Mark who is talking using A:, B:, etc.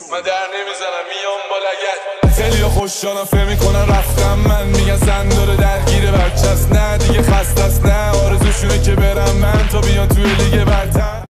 A: من در نمیزنم میام با لگد. خیلی خوشحالم فهم میکنن رفتم من، میگن زن داره درگیر بچه‌ست، نه دیگه خسته است، نه آرزوشونه که برم من تا بیان توی لیگ برتر.